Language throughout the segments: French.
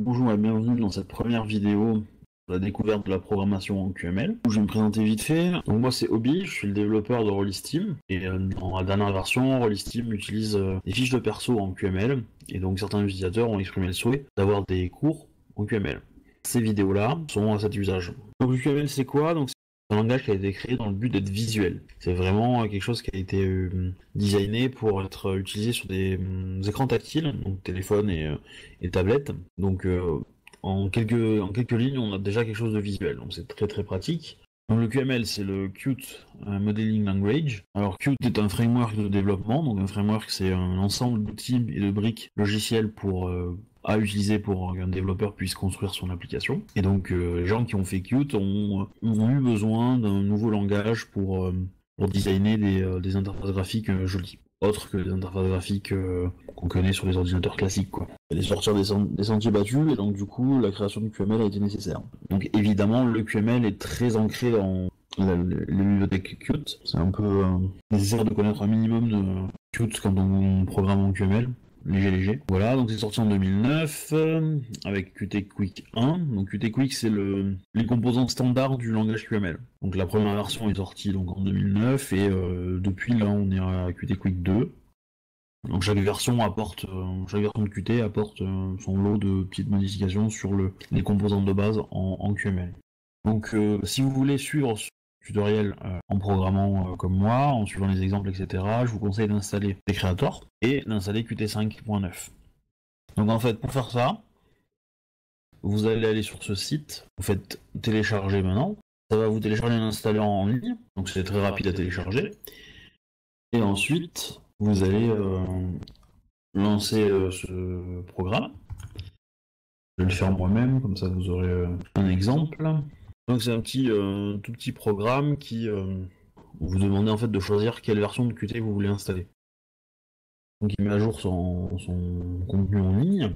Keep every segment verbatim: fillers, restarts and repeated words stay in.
Bonjour et bienvenue dans cette première vidéo de la découverte de la programmation en Q M L. Je vais me présenter vite fait. Donc moi c'est Obi, je suis le développeur de Rollistim et euh, dans la dernière version, Rollistim utilise euh, des fiches de perso en Q M L et donc certains utilisateurs ont exprimé le souhait d'avoir des cours en Q M L. Ces vidéos-là sont à cet usage. Donc le Q M L c'est quoi? Donc c'est un langage qui a été créé dans le but d'être visuel. C'est vraiment quelque chose qui a été euh, designé pour être utilisé sur des euh, écrans tactiles, donc téléphone et, euh, et tablette. Donc euh, en quelques, en quelques lignes, on a déjà quelque chose de visuel, donc c'est très très pratique. Donc le Q M L, c'est le Qt Modeling Language. Alors Qt est un framework de développement, donc un framework c'est un ensemble d'outils et de briques logicielles pour euh, à utiliser pour qu'un développeur puisse construire son application. Et donc euh, les gens qui ont fait Qt ont, ont eu besoin d'un nouveau langage pour, euh, pour designer des, euh, des interfaces graphiques euh, jolies, autres que les interfaces graphiques euh, qu'on connaît sur les ordinateurs classiques, quoi. Il fallait sortir des, des sentiers battus, et donc du coup la création du Q M L a été nécessaire. Donc évidemment le Q M L est très ancré dans la, les bibliothèques Qt. C'est un peu euh, nécessaire de connaître un minimum de Qt quand on programme en Q M L. Léger léger. Voilà, donc c'est sorti en deux mille neuf euh, avec Qt Quick un. Donc Qt Quick c'est le les composants standards du langage Q M L. Donc la première version est sortie donc en deux mille neuf et euh, depuis là on est à Qt Quick deux. Donc chaque version apporte euh, chaque version de Qt apporte euh, son lot de petites modifications sur le les composants de base en, en Q M L. Donc euh, si vous voulez suivre tutoriel euh, en programmant euh, comme moi, en suivant les exemples, et cetera, je vous conseille d'installer Creator et d'installer Qt cinq point neuf. Donc en fait, pour faire ça, vous allez aller sur ce site, vous faites télécharger maintenant, ça va vous télécharger et l'installer en ligne, donc c'est très rapide à télécharger. Et ensuite, vous allez euh, lancer euh, ce programme. Je vais le faire moi-même, comme ça vous aurez euh, un exemple. Donc c'est un petit, euh, tout petit programme qui euh, vous demandez en fait de choisir quelle version de Qt vous voulez installer. Donc il met à jour son, son contenu en ligne.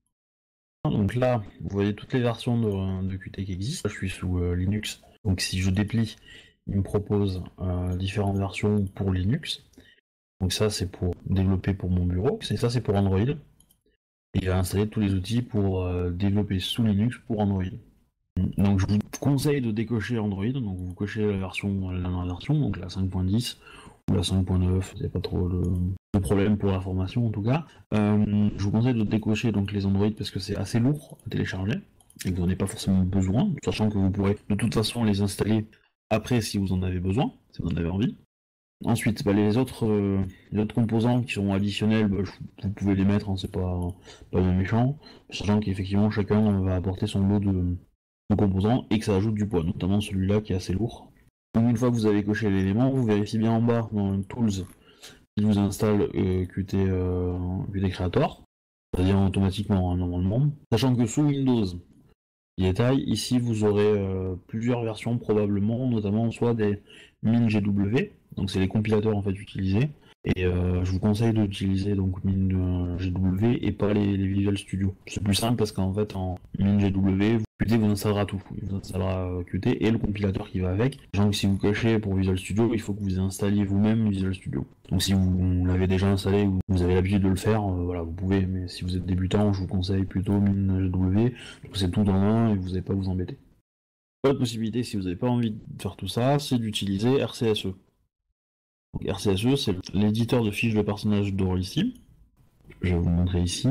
Donc là, vous voyez toutes les versions de, de Qt qui existent. Là, je suis sous euh, Linux. Donc si je déplie, il me propose euh, différentes versions pour Linux. Donc ça c'est pour développer pour mon bureau. Et ça c'est pour Android. Et il va installer tous les outils pour euh, développer sous Linux pour Android. Donc je vous conseille de décocher Android, donc vous cochez la version, la dernière version, donc la cinq point dix ou la cinq point neuf, c'est pas trop le, le problème pour la formation en tout cas. Euh, je vous conseille de décocher donc les Android parce que c'est assez lourd à télécharger et que vous n'en avez pas forcément besoin, sachant que vous pourrez de toute façon les installer après si vous en avez besoin, si vous en avez envie. Ensuite, bah, les autres euh, les autres composants qui sont additionnels, bah, je, vous pouvez les mettre, hein, c'est pas, pas bien méchant, sachant qu'effectivement chacun va apporter son lot de de composants et que ça ajoute du poids, notamment celui-là qui est assez lourd. Donc une fois que vous avez coché l'élément, vous vérifiez bien en bas dans le Tools qu'il vous installe euh, Qt, euh, Qt Creator, c'est-à-dire automatiquement hein, normalement, sachant que sous Windows, détail, ici vous aurez euh, plusieurs versions probablement, notamment soit des MinGW, donc c'est les compilateurs en fait utilisés, et euh, je vous conseille d'utiliser donc MinGW et pas les, les Visual Studio. C'est plus simple parce qu'en fait en MinGW, Qt vous installera tout, il vous installera Qt et le compilateur qui va avec. Sachant que si vous cachez pour Visual Studio, il faut que vous installiez vous-même Visual Studio. Donc si vous l'avez déjà installé ou vous avez l'habitude de le faire, euh, voilà, vous pouvez, mais si vous êtes débutant, je vous conseille plutôt MinGW, c'est tout en un et vous n'avez pas à vous embêter. L'autre possibilité, si vous n'avez pas envie de faire tout ça, c'est d'utiliser R C S E. Donc R C S E, c'est l'éditeur de fiches de personnages de Rollistim. Je vais vous le montrer ici.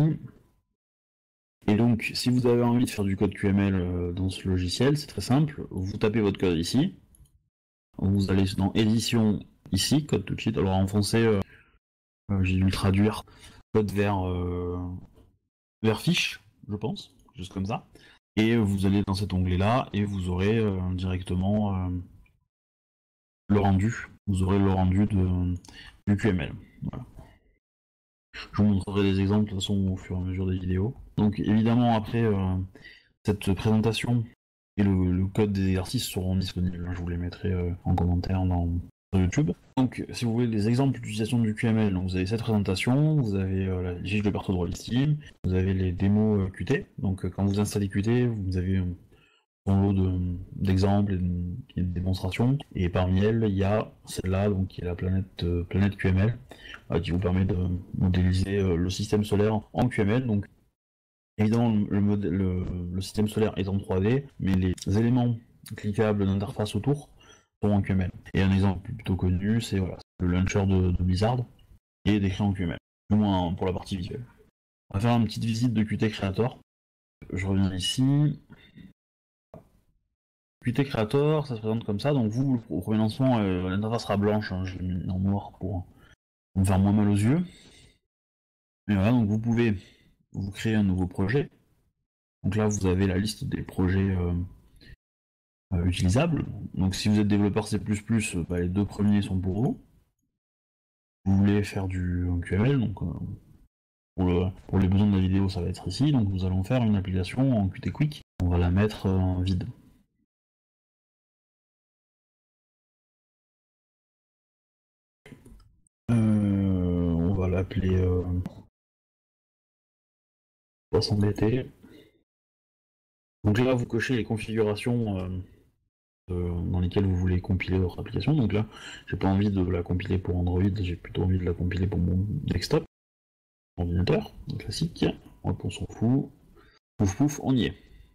Et donc, si vous avez envie de faire du code Q M L euh, dans ce logiciel, c'est très simple. Vous tapez votre code ici. Vous allez dans édition ici, code tout de suite. Alors en français, euh, euh, j'ai dû le traduire. Code vers, euh, vers fiche, je pense, juste comme ça. Et vous allez dans cet onglet-là et vous aurez euh, directement euh, le rendu. Vous aurez le rendu de, du Q M L. Voilà. Je vous montrerai des exemples de toute façon au fur et à mesure des vidéos. Donc évidemment après euh, cette présentation et le, le code des exercices seront disponibles. Je vous les mettrai euh, en commentaire dans YouTube. Donc si vous voulez des exemples d'utilisation du Q M L, donc vous avez cette présentation, vous avez euh, la fiche de perso de Rollistim, vous avez les démos euh, Qt. Donc euh, quand vous installez Qt, vous avez euh, un lot de, d'exemples et de, et de démonstrations. Et parmi elles, il y a celle-là, donc qui est la planète, euh, planète Q M L, euh, qui vous permet de modéliser euh, le système solaire en Q M L. Donc Évidemment, le, le, modèle- le, le système solaire est en trois D, mais les éléments cliquables d'interface autour sont en Q M L. Et un exemple plutôt connu, c'est voilà, le launcher de, de Blizzard, qui est décrit en Q M L, au moins pour la partie visuelle. On va faire une petite visite de Qt Creator. Je reviens ici. Qt Creator, ça se présente comme ça. Donc vous, au premier lancement, euh, l'interface sera blanche. Hein, je l'ai mis en noir pour, pour me faire moins mal aux yeux. Et voilà, donc vous pouvez vous créer un nouveau projet. Donc là, vous avez la liste des projets euh, euh, utilisables. Donc si vous êtes développeur C plus plus, bah, les deux premiers sont pour vous. Vous voulez faire du Q M L, donc euh, pour, le, pour les besoins de la vidéo, ça va être ici. Donc nous allons faire une application en Qt Quick. On va la mettre euh, en vide. Euh, on va l'appeler... Euh, on va s'embêter. Donc là, vous cochez les configurations euh, euh, dans lesquelles vous voulez compiler votre application. Donc là, j'ai pas envie de la compiler pour Android, j'ai plutôt envie de la compiler pour mon desktop, ordinateur, classique. Hop, on s'en fout. Pouf pouf, on y est.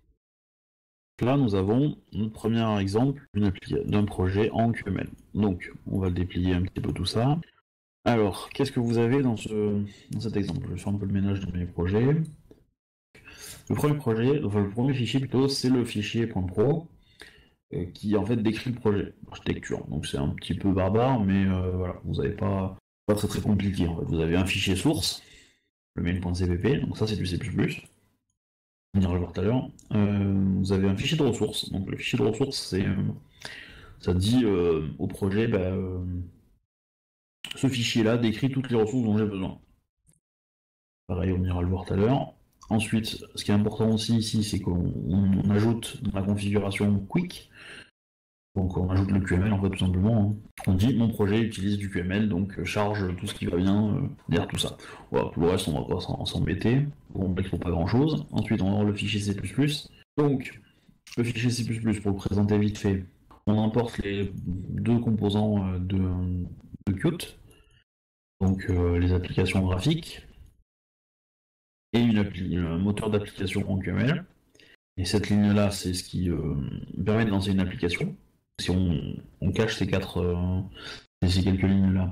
Là, nous avons notre premier exemple d'un projet en Q M L. Donc, on va le déplier un petit peu tout ça. Alors, qu'est-ce que vous avez dans, ce, dans cet exemple? Je vais faire un peu le ménage de mes projets. Le premier projet, enfin le premier fichier plutôt, c'est le fichier .pro euh, qui en fait décrit le projet, l'architecture. Donc c'est un petit peu barbare, mais euh, voilà, vous n'avez pas, pas très très compliqué. En fait. Vous avez un fichier source, le main.cpp, donc ça c'est du C plus plus. On ira le voir tout à l'heure. Euh, vous avez un fichier de ressources. Donc le fichier de ressources, c'est euh, ça dit euh, au projet, bah, euh, ce fichier-là décrit toutes les ressources dont j'ai besoin. Pareil, on ira le voir tout à l'heure. Ensuite, ce qui est important aussi ici, c'est qu'on on ajoute dans la configuration Quick, donc on ajoute le Q M L en fait tout simplement. Hein. On dit mon projet utilise du Q M L, donc charge tout ce qui va bien euh, derrière tout ça. Voilà, pour le reste on va pas s'embêter, on complexe pour pas grand chose. Ensuite on va avoir le fichier C plus plus. Donc le fichier C plus plus pour le présenter vite fait, on importe les deux composants euh, de, de Qt, donc euh, les applications graphiques, et une appli un moteur d'application en Q M L. Et cette ligne-là, c'est ce qui euh, permet de lancer une application. Si on, on cache ces quatre, euh, ces quelques lignes-là,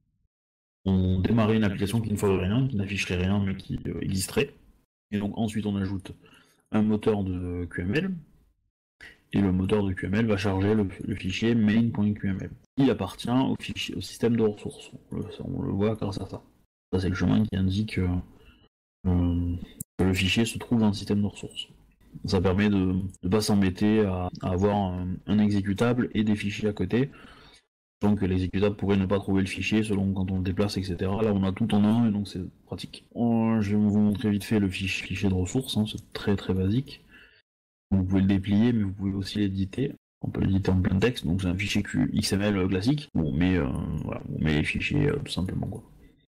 on démarrait une application qui ne ferait rien, qui n'afficherait rien, mais qui euh, existerait. Et donc ensuite, on ajoute un moteur de Q M L, et le moteur de Q M L va charger le, le fichier main.qml, qui appartient au, fichier, au système de ressources. On le, on le voit grâce à ça. Ça, c'est le chemin qui indique euh, euh, que le fichier se trouve dans le système de ressources. Ça permet de ne pas s'embêter à, à avoir un, un exécutable et des fichiers à côté. Donc l'exécutable pourrait ne pas trouver le fichier selon quand on le déplace, et cetera. Là on a tout en un et donc c'est pratique. Euh, je vais vous montrer vite fait le fichier, fichier de ressources, hein, c'est très très basique. Vous pouvez le déplier mais vous pouvez aussi l'éditer. On peut l'éditer en plein texte, donc c'est un fichier X M L classique. Bon, mais euh, voilà, on met les fichiers euh, tout simplement quoi.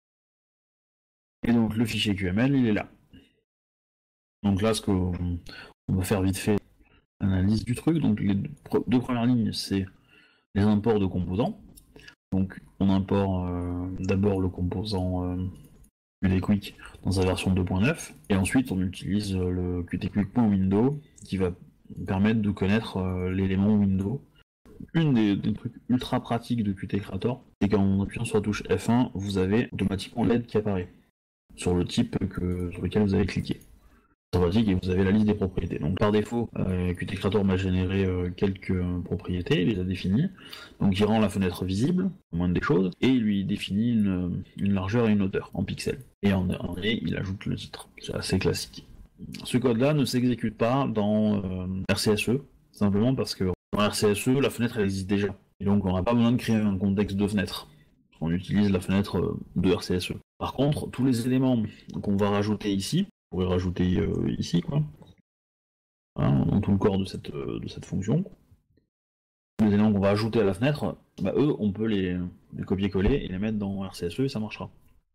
Et donc le fichier Q M L il est là. Donc là ce qu'on va faire vite fait, analyse du truc. Donc les deux premières lignes c'est les imports de composants. Donc on importe euh, d'abord le composant euh, Qt Quick dans sa version deux point neuf, et ensuite on utilise euh, le qtquick.window qui va permettre de connaître euh, l'élément Windows. Une des, des trucs ultra pratiques de Qt Creator, c'est qu'en appuyant sur la touche F un, vous avez automatiquement l'A I D qui apparaît sur le type que, sur lequel vous avez cliqué. Et vous avez la liste des propriétés. Donc par défaut, euh, Qt Creator m'a généré euh, quelques euh, propriétés, il les a définies. Donc il rend la fenêtre visible, au moins des choses, et il lui définit une, une largeur et une hauteur en pixels. Et en dernier, il ajoute le titre. C'est assez classique. Ce code-là ne s'exécute pas dans euh, R C S E, simplement parce que dans R C S E, la fenêtre elle existe déjà. Et donc on n'a pas besoin de créer un contexte de fenêtre. On utilise la fenêtre de R C S E. Par contre, tous les éléments qu'on va rajouter ici, on pourrait rajouter euh, ici, quoi, hein, dans tout le corps de cette, euh, de cette fonction. Les éléments qu'on va ajouter à la fenêtre, bah, eux, on peut les, les copier-coller et les mettre dans R C S E et ça marchera.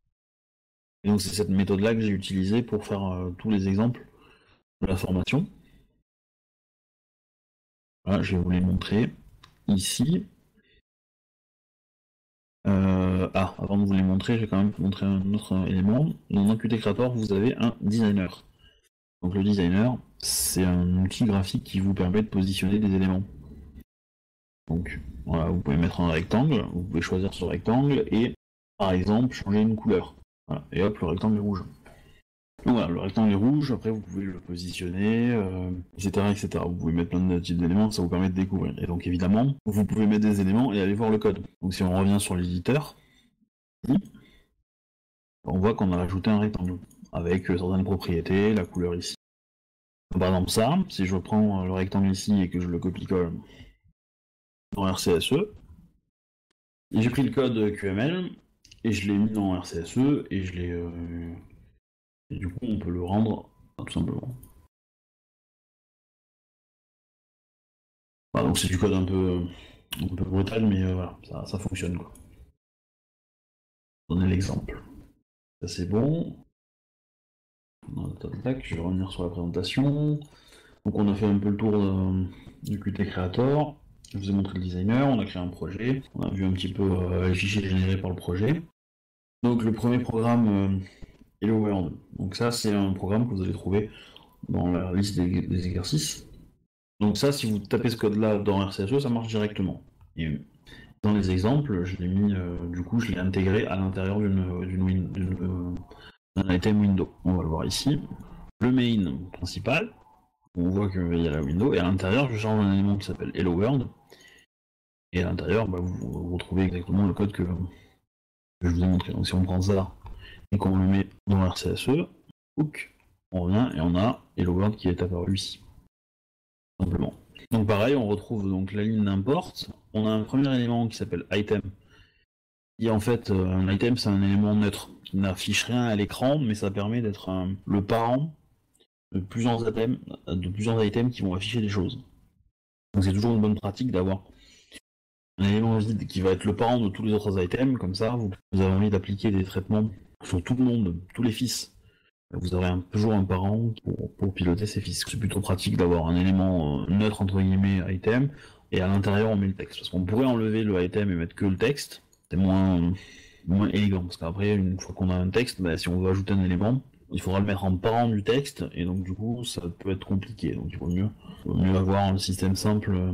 Et donc c'est cette méthode-là que j'ai utilisée pour faire euh, tous les exemples de la formation. Voilà, je vais vous les montrer ici. Euh, ah, avant de vous les montrer, je vais quand même vous montrer un autre élément. Dans Qt Creator, vous avez un designer. Donc le designer, c'est un outil graphique qui vous permet de positionner des éléments. Donc voilà, vous pouvez mettre un rectangle, vous pouvez choisir ce rectangle et par exemple changer une couleur. Voilà. Et hop, le rectangle est rouge. Donc voilà, le rectangle est rouge, après vous pouvez le positionner, euh, et cetera, et cetera. Vous pouvez mettre plein de types d'éléments, ça vous permet de découvrir. Et donc évidemment, vous pouvez mettre des éléments et aller voir le code. Donc si on revient sur l'éditeur, on voit qu'on a rajouté un rectangle, avec certaines propriétés, la couleur ici. Par exemple ça, si je prends le rectangle ici et que je le copie-colle dans R C S E, et j'ai pris le code Q M L, et je l'ai mis dans R C S E, et je l'ai... Euh... Et du coup, on peut le rendre, tout simplement. Voilà, donc c'est du code un peu, un peu brutal, mais euh, voilà, ça, ça fonctionne, quoi. Donner l'exemple. Ça c'est bon. Tac, je vais revenir sur la présentation. Donc on a fait un peu le tour de, du Qt Creator. Je vous ai montré le designer, on a créé un projet, on a vu un petit peu euh, les fichiers générés par le projet. Donc le premier programme, euh, Hello World. Donc ça c'est un programme que vous allez trouver dans la liste des, des exercices. Donc ça, si vous tapez ce code-là dans R C S E, ça marche directement. Et dans les exemples, je l'ai mis, euh, du coup, je l'ai intégré à l'intérieur d'une, d'une, d'une, euh, d'un item window. On va le voir ici. Le main principal, on voit qu'il y a la window, et à l'intérieur, je change un élément qui s'appelle Hello World. Et à l'intérieur, bah, vous, vous retrouvez exactement le code que, que je vous ai montré. Donc si on prend ça et qu'on le met dans R C S E, hook, on revient et on a Hello World qui est apparu ici. Simplement. Donc pareil, on retrouve donc la ligne d'import. On a un premier élément qui s'appelle item. Et en fait, euh, un item c'est un élément neutre qui n'affiche rien à l'écran, mais ça permet d'être un, le parent de plusieurs items, de plusieurs items qui vont afficher des choses. Donc c'est toujours une bonne pratique d'avoir un élément vide qui va être le parent de tous les autres items. Comme ça, vous, vous avez envie d'appliquer des traitements sur tout le monde, tous les fils. Vous aurez un, toujours un parent pour, pour piloter ces fils. C'est plutôt pratique d'avoir un élément euh, neutre entre guillemets item, et à l'intérieur on met le texte. Parce qu'on pourrait enlever le item et mettre que le texte, c'est moins, moins élégant. Parce qu'après, une fois qu'on a un texte, bah, si on veut ajouter un élément, il faudra le mettre en parent du texte, et donc du coup ça peut être compliqué. Donc il vaut mieux, il vaut mieux avoir un système simple, euh,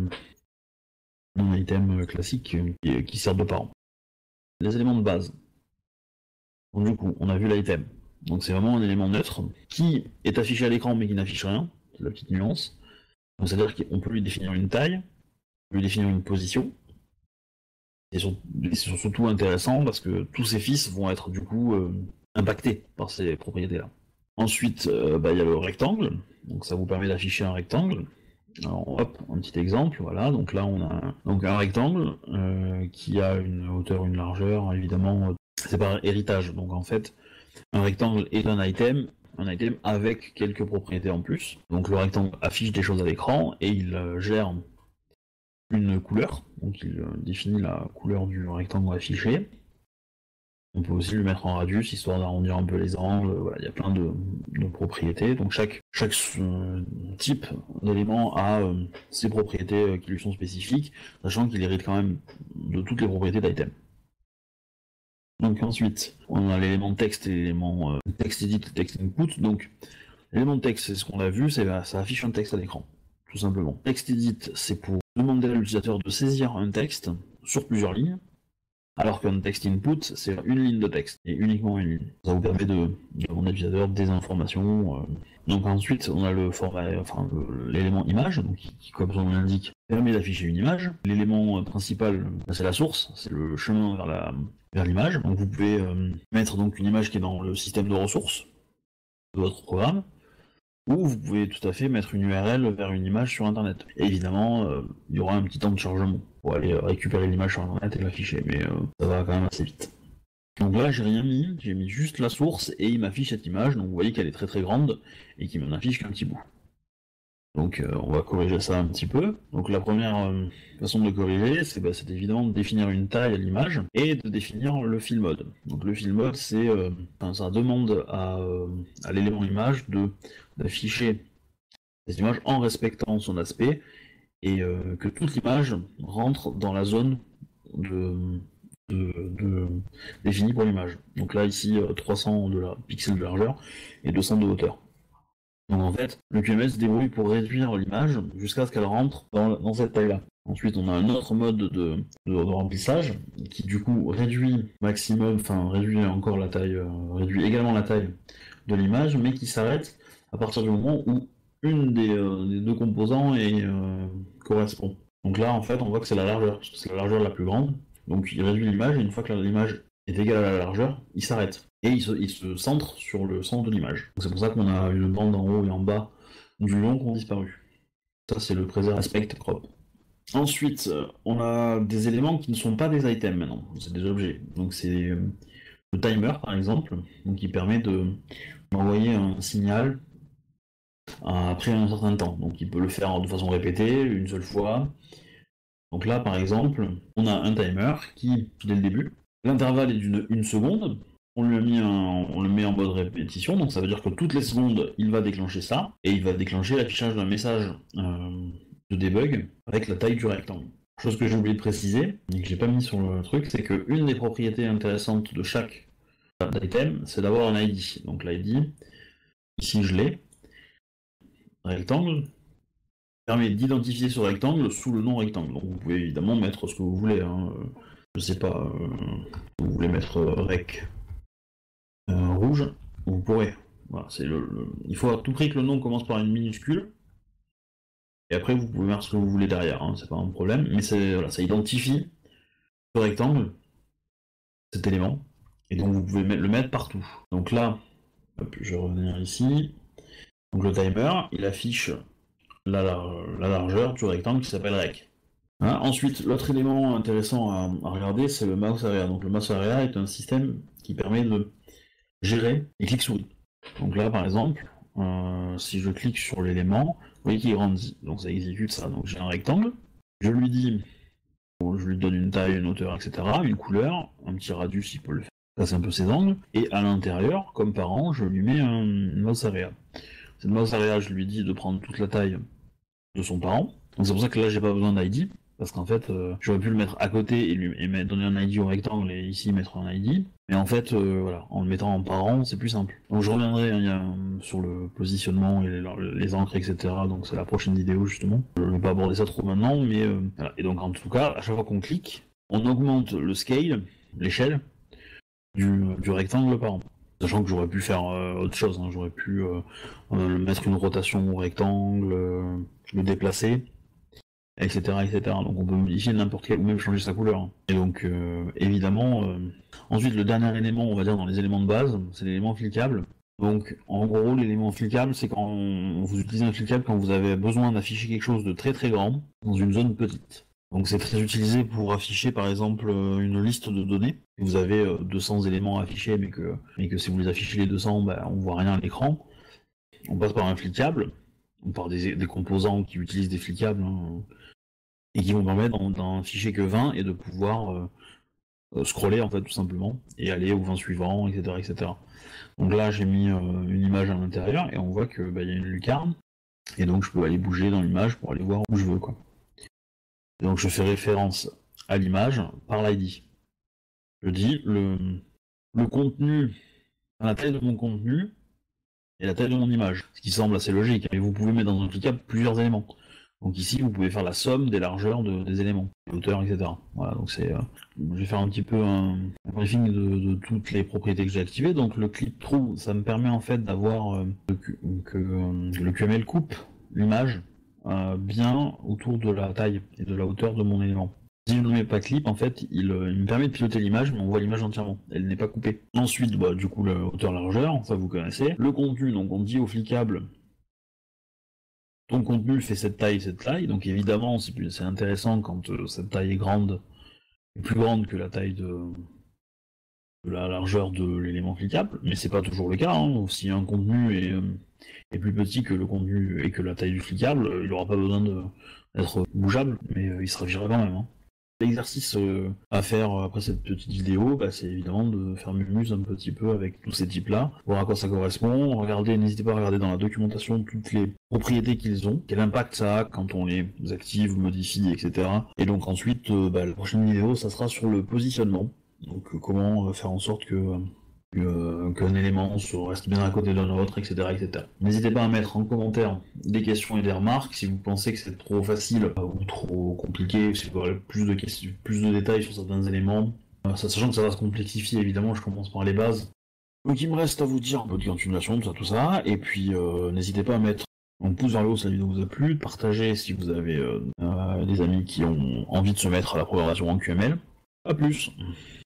un item classique euh, qui, qui sert de parent. Les éléments de base. Donc du coup, on a vu l'item. Donc c'est vraiment un élément neutre qui est affiché à l'écran mais qui n'affiche rien, c'est la petite nuance. Donc c'est-à-dire qu'on peut lui définir une taille, on peut lui définir une position. Et c'est surtout intéressant parce que tous ces fils vont être du coup euh, impactés par ces propriétés-là. Ensuite, euh, bah, y a le rectangle, donc ça vous permet d'afficher un rectangle. Alors hop, un petit exemple, voilà, donc là on a un, donc un rectangle euh, qui a une hauteur, une largeur, évidemment, euh, c'est par héritage, donc en fait, un rectangle est un item, un item avec quelques propriétés en plus. Donc le rectangle affiche des choses à l'écran et il euh, gère une couleur, donc il euh, définit la couleur du rectangle affiché. On peut aussi le mettre en radius, histoire d'arrondir un peu les angles, voilà, il y a plein de, de propriétés. Donc chaque, chaque euh, type d'élément a euh, ses propriétés euh, qui lui sont spécifiques, sachant qu'il hérite quand même de toutes les propriétés d'item. Donc ensuite, on a l'élément texte et l'élément euh, texte edit et texte input. Donc l'élément de texte, c'est ce qu'on a vu, c'est bah, ça affiche un texte à l'écran, tout simplement. Texte edit, c'est pour demander à l'utilisateur de saisir un texte sur plusieurs lignes, alors qu'un texte input, c'est une ligne de texte, et uniquement une ligne. Ça vous permet de demander à l'utilisateur des informations. Euh... Donc ensuite, on a le format, enfin l'élément image, donc qui, comme son nom l'indique, permet d'afficher une image. L'élément principal, c'est la source, c'est le chemin vers la vers l'image. Donc vous pouvez euh, mettre donc une image qui est dans le système de ressources de votre programme, ou vous pouvez tout à fait mettre une U R L vers une image sur internet. Et évidemment, euh, il y aura un petit temps de chargement pour aller récupérer l'image sur internet et l'afficher, mais euh, ça va quand même assez vite. Donc là, j'ai rien mis, j'ai mis juste la source et il m'affiche cette image, donc vous voyez qu'elle est très très grande et qu'il m'en affiche qu'un petit bout. Donc euh, on va corriger ça un petit peu. Donc la première euh, façon de corriger, c'est bah, évidemment de définir une taille à l'image et de définir le fill mode. Donc le fill mode, c'est euh, enfin, ça demande à, euh, à l'élément image de d'afficher les images en respectant son aspect et euh, que toute l'image rentre dans la zone de, de, de définie pour l'image. Donc là ici trois cents de la, pixels de largeur et deux cents de hauteur. Donc en fait, le Q M L se débrouille pour réduire l'image jusqu'à ce qu'elle rentre dans, dans cette taille-là. Ensuite, on a un autre mode de, de, de remplissage qui du coup réduit maximum, enfin réduit encore la taille, euh, réduit également la taille de l'image, mais qui s'arrête à partir du moment où une des, euh, des deux composants est, euh, correspond. Donc là, en fait, on voit que c'est la largeur, parce que c'est la largeur la plus grande. Donc il réduit l'image, et une fois que l'image est égale à la largeur, il s'arrête. Et il se, il se centre sur le centre de l'image. C'est pour ça qu'on a une bande en haut et en bas du long qui ont disparu. Ça, c'est le Preserve Aspect Crop. Ensuite, on a des éléments qui ne sont pas des items maintenant, c'est des objets. Donc c'est le timer, par exemple, donc qui permet de d'envoyer un signal après un certain temps. Donc il peut le faire de façon répétée, une seule fois. Donc là, par exemple, on a un timer qui, dès le début, l'intervalle est d'une une seconde, on, lui a mis un, on le met en mode répétition, donc ça veut dire que toutes les secondes, il va déclencher ça, et il va déclencher l'affichage d'un message euh, de debug avec la taille du rectangle. Chose que j'ai oublié de préciser, et que j'ai pas mis sur le truc, c'est qu'une des propriétés intéressantes de chaque item, c'est d'avoir un I D. Donc l'I D, ici je l'ai, rectangle, permet d'identifier ce rectangle sous le nom rectangle. Donc vous pouvez évidemment mettre ce que vous voulez. Hein. Je sais pas, euh, vous voulez mettre euh, rec euh, rouge, vous pourrez. Voilà, c'est le, le... Il faut à tout prix que le nom commence par une minuscule. Et après vous pouvez mettre ce que vous voulez derrière, hein, c'est pas un problème. Mais c'est, voilà, ça identifie ce rectangle, cet élément. Et donc vous pouvez le mettre partout. Donc là, hop, je vais revenir ici. Donc le timer, il affiche la, la largeur du rectangle qui s'appelle rec. Hein, ensuite, l'autre élément intéressant à, à regarder, c'est le mouse area. Donc le mouse area est un système qui permet de gérer les clics souris. Donc là, par exemple, euh, si je clique sur l'élément, vous voyez qu'il grandit. Donc ça exécute ça. Donc j'ai un rectangle, je lui dis, bon, je lui donne une taille, une hauteur, et cetera, une couleur, un petit radius, il peut le faire. Ça, c'est un peu ses angles. Et à l'intérieur, comme parent, je lui mets un une mouse area. Cette mouse area, je lui dis de prendre toute la taille de son parent. Donc c'est pour ça que là, j'ai pas besoin d'I D. Parce qu'en fait, euh, j'aurais pu le mettre à côté et lui et mettre, donner un I D au rectangle et ici mettre un I D. Mais en fait, euh, voilà, en le mettant en parent, c'est plus simple. Donc je reviendrai hein, y a, sur le positionnement et les, les encres, et cetera. Donc c'est la prochaine vidéo justement. Je ne vais pas aborder ça trop maintenant, mais euh, voilà. Et donc en tout cas, à chaque fois qu'on clique, on augmente le scale, l'échelle du, du rectangle parent. Sachant que j'aurais pu faire euh, autre chose, hein. J'aurais pu euh, euh, mettre une rotation au rectangle, euh, le déplacer. Etc, et cetera. Donc on peut modifier n'importe quel, ou même changer sa couleur. Hein. Et donc euh, évidemment, euh... ensuite le dernier élément, on va dire dans les éléments de base, c'est l'élément cliquable. Donc en gros, l'élément cliquable, c'est quand on... vous utilisez un cliquable quand vous avez besoin d'afficher quelque chose de très très grand dans une zone petite. Donc c'est très utilisé pour afficher par exemple une liste de données. Vous avez deux cents éléments à afficher, mais que, mais que si vous les affichez les deux cents, bah, on voit rien à l'écran. On passe par un cliquable, par des, des composants qui utilisent des cliquables. Hein. Et qui vont permettre d'en afficher que vingt et de pouvoir euh, scroller en fait tout simplement et aller au vingt suivant, et cetera, et cetera. Donc là j'ai mis euh, une image à l'intérieur et on voit que bah, y a une lucarne et donc je peux aller bouger dans l'image pour aller voir où je veux quoi. Et donc je fais référence à l'image par l'I D. Je dis le, le contenu, la taille de mon contenu et la taille de mon image, ce qui semble assez logique. Et vous pouvez mettre dans un cliquable plusieurs éléments. Donc ici, vous pouvez faire la somme des largeurs de, des éléments, des hauteurs, et cetera. Voilà, donc c'est. Euh, je vais faire un petit peu un, un briefing de, de toutes les propriétés que j'ai activées. Donc le clip through, ça me permet en fait d'avoir euh, que, que euh, le Q M L coupe l'image euh, bien autour de la taille et de la hauteur de mon élément. Si je ne mets pas clip, en fait, il, euh, il me permet de piloter l'image, mais on voit l'image entièrement. Elle n'est pas coupée. Ensuite, bah, du coup, la hauteur-largeur, ça vous connaissez. Le contenu, donc on dit au cliquable. Ton contenu fait cette taille, cette taille, donc évidemment c'est intéressant quand euh, cette taille est grande, est plus grande que la taille de, de la largeur de l'élément cliquable, mais c'est pas toujours le cas. Hein. Si un contenu est, euh, est plus petit que le contenu et que la taille du cliquable, il n'aura pas besoin d'être bougeable, mais euh, il sera viré quand même. Hein. L'exercice euh, à faire après cette petite vidéo, bah, c'est évidemment de faire mumuse un petit peu avec tous ces types-là, voir à quoi ça correspond, regardez, n'hésitez pas à regarder dans la documentation toutes les propriétés qu'ils ont, quel impact ça a quand on les active, modifie, et cetera. Et donc ensuite, euh, bah, la prochaine vidéo, ça sera sur le positionnement, donc euh, comment faire en sorte que euh, euh, qu'un élément se reste bien à côté d'un autre, et cetera, et cetera. N'hésitez pas à mettre en commentaire des questions et des remarques si vous pensez que c'est trop facile euh, ou trop compliqué, si vous aurez plus de questions, plus de détails sur certains éléments. Euh, sachant que ça va se complexifier, évidemment, je commence par les bases. Donc il me reste à vous dire un peu de continuation, tout ça, tout ça, et puis euh, n'hésitez pas à mettre un pouce vers le haut si la vidéo vous a plu, de partager si vous avez euh, euh, des amis qui ont envie de se mettre à la programmation en Q M L. A plus.